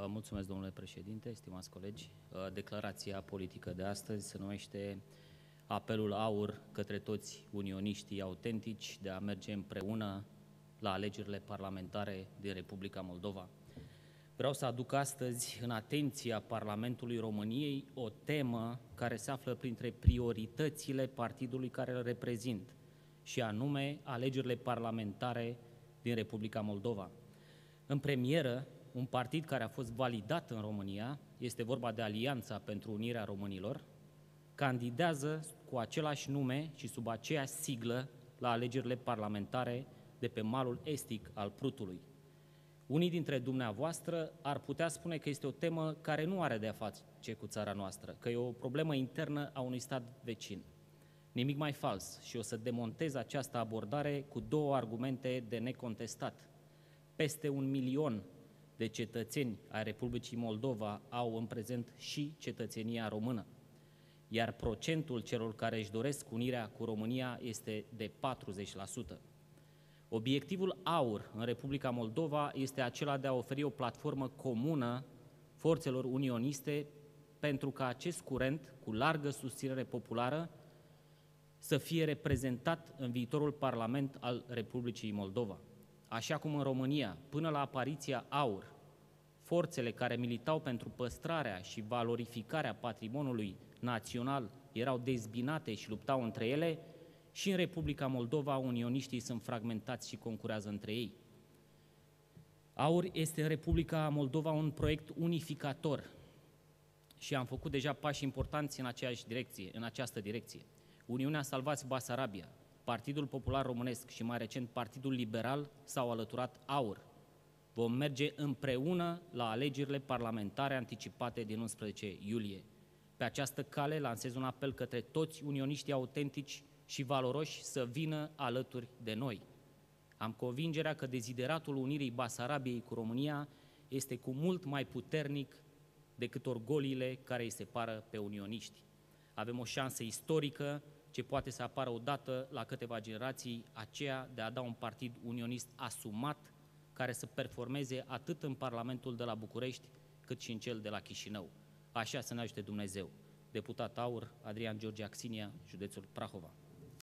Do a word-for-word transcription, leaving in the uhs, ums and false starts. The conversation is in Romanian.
Mulțumesc, domnule președinte, stimați colegi. Declarația politică de astăzi se numește Apelul AUR către toți unioniștii autentici de a merge împreună la alegerile parlamentare din Republica Moldova. Vreau să aduc astăzi în atenția Parlamentului României o temă care se află printre prioritățile partidului care îl reprezint, și anume alegerile parlamentare din Republica Moldova. În premieră, un partid care a fost validat în România, este vorba de Alianța pentru Unirea Românilor, candidează cu același nume și sub aceeași siglă la alegerile parlamentare de pe malul estic al Prutului. Unii dintre dumneavoastră ar putea spune că este o temă care nu are de-a face cu țara noastră, că e o problemă internă a unui stat vecin. Nimic mai fals, și o să demontez această abordare cu două argumente de necontestat. Peste un milion de cetățeni ai Republicii Moldova au în prezent și cetățenia română, iar procentul celor care își doresc unirea cu România este de patruzeci la sută. Obiectivul AUR în Republica Moldova este acela de a oferi o platformă comună forțelor unioniste pentru ca acest curent, cu largă susținere populară, să fie reprezentat în viitorul Parlament al Republicii Moldova. Așa cum în România, până la apariția AUR, forțele care militau pentru păstrarea și valorificarea patrimoniului național erau dezbinate și luptau între ele, și în Republica Moldova unioniștii sunt fragmentați și concurează între ei. AUR este în Republica Moldova un proiect unificator și am făcut deja pași importanți în aceeași direcție, în această direcție. Uniunea Salvați Basarabia, Partidul Popular Românesc și mai recent Partidul Liberal s-au alăturat AUR. Vom merge împreună la alegerile parlamentare anticipate din unsprezece iulie. Pe această cale lansez un apel către toți unioniștii autentici și valoroși să vină alături de noi. Am convingerea că dezideratul unirii Basarabiei cu România este cu mult mai puternic decât orgoliile care îi separă pe unioniști. Avem o șansă istorică ce poate să apară odată la câteva generații, aceea de a da un partid unionist asumat, care să performeze atât în Parlamentul de la București, cât și în cel de la Chișinău. Așa să ne ajute Dumnezeu. Deputat AUR, Adrian George Axinia, județul Prahova.